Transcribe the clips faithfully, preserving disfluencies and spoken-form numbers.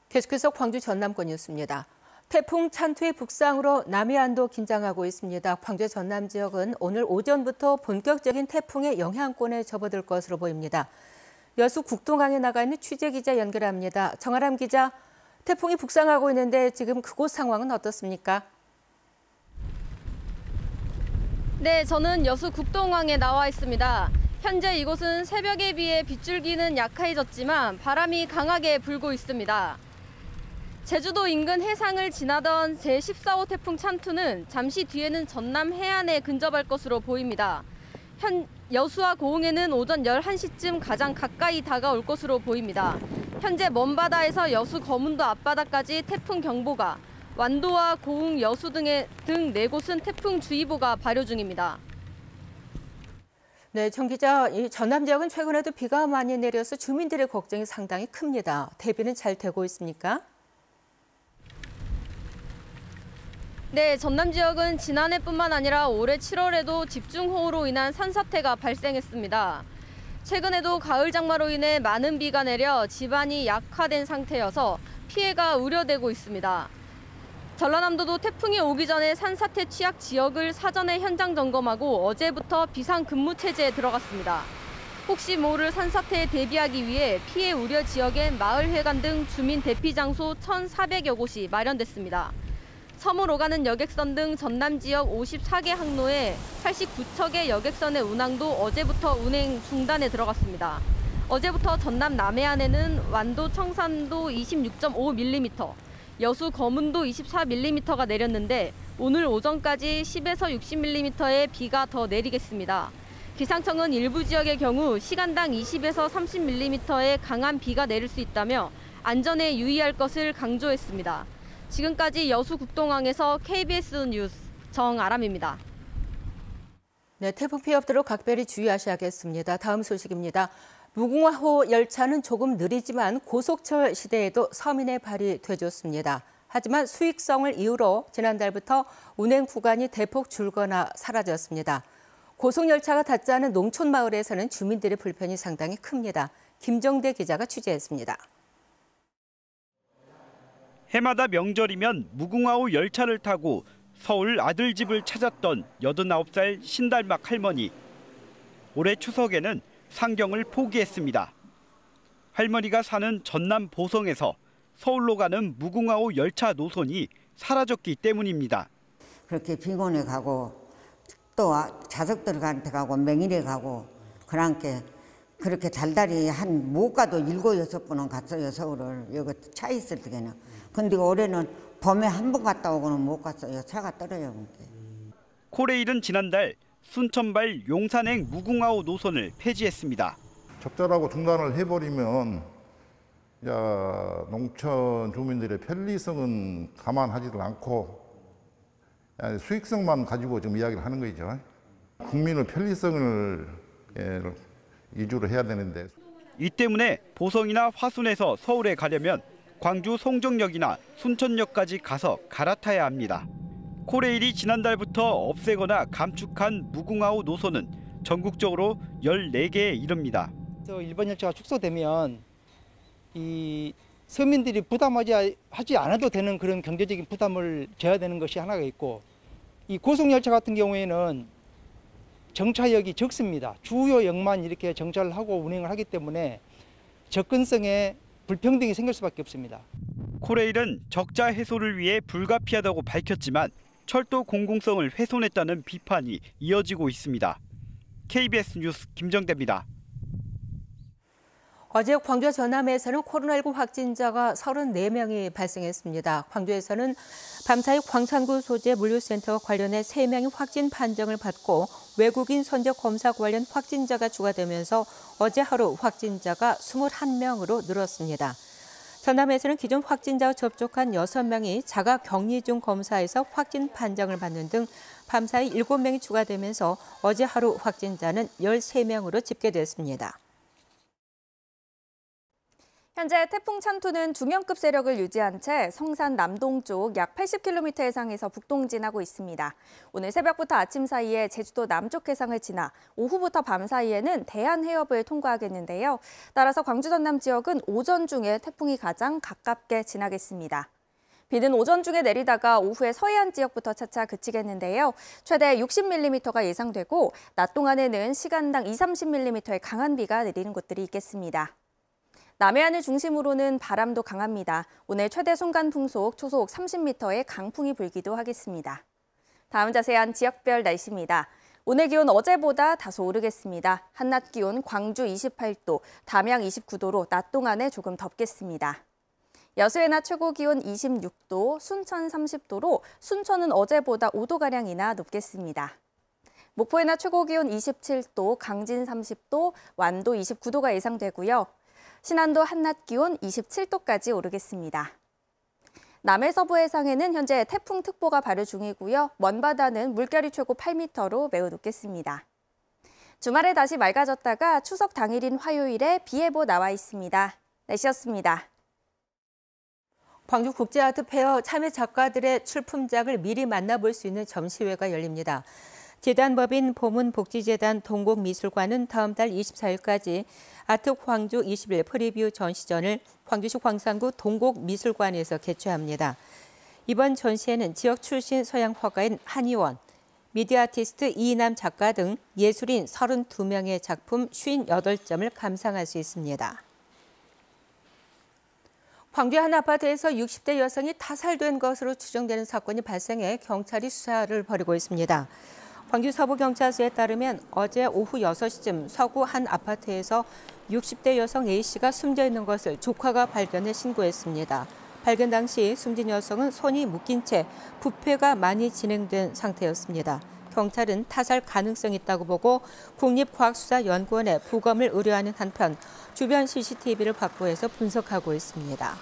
계속해서 광주 전남권 뉴스입니다. 태풍 찬투의 북상으로 남해안도 긴장하고 있습니다. 광주 전남 지역은 오늘 오전부터 본격적인 태풍의 영향권에 접어들 것으로 보입니다. 여수 국동항에 나가 있는 취재기자 연결합니다. 정아람 기자, 태풍이 북상하고 있는데 지금 그곳 상황은 어떻습니까? 네, 저는 여수 국동항에 나와 있습니다. 현재 이곳은 새벽에 비해 빗줄기는 약해졌지만 바람이 강하게 불고 있습니다. 제주도 인근 해상을 지나던 제십사 호 태풍 찬투는 잠시 뒤에는 전남 해안에 근접할 것으로 보입니다. 현 여수와 고흥에는 오전 열한 시쯤 가장 가까이 다가올 것으로 보입니다. 현재 먼바다에서 여수 거문도 앞바다까지 태풍 경보가, 완도와 고흥, 여수 등의 등 네 곳은 태풍주의보가 발효 중입니다. 네, 정 기자, 이 전남 지역은 최근에도 비가 많이 내려서 주민들의 걱정이 상당히 큽니다. 대비는 잘 되고 있습니까? 네, 전남 지역은 지난해뿐만 아니라 올해 칠월에도 집중호우로 인한 산사태가 발생했습니다. 최근에도 가을 장마로 인해 많은 비가 내려 지반이 약화된 상태여서 피해가 우려되고 있습니다. 전라남도도 태풍이 오기 전에 산사태 취약 지역을 사전에 현장 점검하고 어제부터 비상근무 체제에 들어갔습니다. 혹시 모를 산사태에 대비하기 위해 피해 우려 지역엔 마을회관 등 주민 대피 장소 천사백여 곳이 마련됐습니다. 섬을 오가는 여객선 등 전남 지역 오십사 개 항로에 팔십구 척의 여객선의 운항도 어제부터 운행 중단에 들어갔습니다. 어제부터 전남 남해안에는 완도 청산도 이십육 점 오 밀리미터, 여수 거문도 이십사 밀리미터가 내렸는데 오늘 오전까지 십에서 육십 밀리미터의 비가 더 내리겠습니다. 기상청은 일부 지역의 경우 시간당 이십에서 삼십 밀리미터의 강한 비가 내릴 수 있다며 안전에 유의할 것을 강조했습니다. 지금까지 여수 국동항에서 케이비에스 뉴스 정아람입니다. 네, 태풍 피해 없도록 각별히 주의하셔야겠습니다. 다음 소식입니다. 무궁화호 열차는 조금 느리지만 고속철 시대에도 서민의 발이 되줬습니다. 하지만 수익성을 이유로 지난달부터 운행 구간이 대폭 줄거나 사라졌습니다. 고속열차가 닿지 않은 농촌 마을에서는 주민들의 불편이 상당히 큽니다. 김정대 기자가 취재했습니다. 해마다 명절이면 무궁화호 열차를 타고 서울 아들 집을 찾았던 여든아홉 살 신달막 할머니. 올해 추석에는 상경을 포기했습니다. 할머니가 사는 전남 보성에서 서울로 가는 무궁화호 열차 노선이 사라졌기 때문입니다. 그렇게 빈곤에 가고 또 자석들한테 가고 맹일에 가고 그렇게 그렇게 달달이 한 못 가도 일곱 여섯 번은 갔어요, 서울을. 여기 차 있을 때는. 근데 올해는 봄에 한 번 갔다 오고는 못 갔어요. 차가 떨어져. 코레일은 지난달 순천발 용산행 무궁화호 노선을 폐지했습니다. 적절하고 중단을 해버리면 야, 농촌 주민들의 편리성은 감안하지도 않고 수익성만 가지고 지금 이야기를 하는 거죠. 국민의 편리성을 위주로 해야 되는데. 이 때문에 보성이나 화순에서 서울에 가려면 광주 송정역이나 순천역까지 가서 갈아타야 합니다. 코레일이 지난달부터 없애거나 감축한 무궁화호 노선은 전국적으로 열네 개에 이릅니다. 일반 열차가 축소되면 이 서민들이 부담하지 하지 않아도 되는 그런 경제적인 부담을 져야 되는 것이 하나가 있고, 이 고속열차 같은 경우에는 정차역이 적습니다. 주요 역만 이렇게 정차를 하고 운행을 하기 때문에 접근성에 불평등이 생길 수밖에 없습니다. 코레일은 적자 해소를 위해 불가피하다고 밝혔지만 철도 공공성을 훼손했다는 비판이 이어지고 있습니다. 케이비에스 뉴스 김정대입니다. 어제 광주 전남에서는 코로나십구 확진자가 서른네 명이 발생했습니다. 광주에서는 밤사이 광산구 소재 물류센터와 관련해 세 명이 확진 판정을 받고 외국인 선적 검사 관련 확진자가 추가되면서 어제 하루 확진자가 이십일 명으로 늘었습니다. 전남에서는 기존 확진자와 접촉한 여섯 명이 자가 격리 중 검사에서 확진 판정을 받는 등 밤사이 일곱 명이 추가되면서 어제 하루 확진자는 열세 명으로 집계됐습니다. 현재 태풍 찬투는 중형급 세력을 유지한 채 성산 남동쪽 약 팔십 킬로미터 해상에서 북동진하고 있습니다. 오늘 새벽부터 아침 사이에 제주도 남쪽 해상을 지나 오후부터 밤 사이에는 대한 해협을 통과하겠는데요. 따라서 광주 전남 지역은 오전 중에 태풍이 가장 가깝게 지나겠습니다. 비는 오전 중에 내리다가 오후에 서해안 지역부터 차차 그치겠는데요. 최대 육십 밀리미터가 예상되고 낮 동안에는 시간당 이삼십 밀리미터의 강한 비가 내리는 곳들이 있겠습니다. 남해안을 중심으로는 바람도 강합니다. 오늘 최대 순간 풍속 초속 삼십 미터의 강풍이 불기도 하겠습니다. 다음 자세한 지역별 날씨입니다. 오늘 기온 어제보다 다소 오르겠습니다. 한낮 기온 광주 이십팔 도, 담양 이십구 도로 낮 동안에 조금 덥겠습니다. 여수의 낮 최고 기온 이십육 도, 순천 삼십 도로 순천은 어제보다 오 도가량이나 높겠습니다. 목포의 낮 최고 기온 이십칠 도, 강진 삼십 도, 완도 이십구 도가 예상되고요. 신안도 한낮 기온 이십칠 도까지 오르겠습니다. 남해 서부 해상에는 현재 태풍특보가 발효 중이고요. 먼바다는 물결이 최고 팔 미터로 매우 높겠습니다. 주말에 다시 맑아졌다가 추석 당일인 화요일에 비 예보 나와 있습니다. 날씨였습니다. 광주국제아트페어 참여 작가들의 출품작을 미리 만나볼 수 있는 전시회가 열립니다. 재단법인 보문복지재단 동곡미술관은 다음 달 이십사 일까지 아트 광주 이십 일 프리뷰 전시전을 광주시 광산구 동곡미술관에서 개최합니다. 이번 전시회는 지역 출신 서양 화가인 한의원, 미디어 아티스트 이남 작가 등 예술인 서른두 명의 작품 오십팔 점을 감상할 수 있습니다. 광주의 한 아파트에서 육십 대 여성이 타살된 것으로 추정되는 사건이 발생해 경찰이 수사를 벌이고 있습니다. 광주 서부경찰서에 따르면 어제 오후 여섯 시쯤 서구 한 아파트에서 육십 대 여성 A씨가 숨져 있는 것을 조카가 발견해 신고했습니다. 발견 당시 숨진 여성은 손이 묶인 채 부패가 많이 진행된 상태였습니다. 경찰은 타살 가능성이 있다고 보고 국립과학수사연구원에 부검을 의뢰하는 한편 주변 씨씨티비를 확보해서 분석하고 있습니다.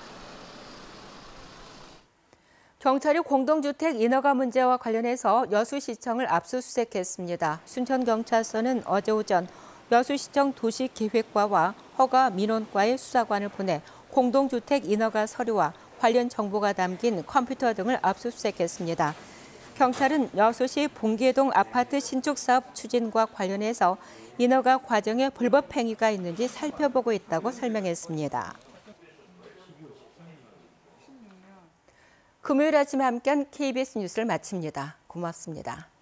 경찰이 공동주택 인허가 문제와 관련해서 여수시청을 압수수색했습니다. 순천경찰서는 어제 오전 여수시청 도시계획과와 허가민원과의 수사관을 보내 공동주택 인허가 서류와 관련 정보가 담긴 컴퓨터 등을 압수수색했습니다. 경찰은 여수시 봉계동 아파트 신축사업 추진과 관련해서 인허가 과정에 불법 행위가 있는지 살펴보고 있다고 설명했습니다. 금요일 아침에 함께한 케이비에스 뉴스를 마칩니다. 고맙습니다.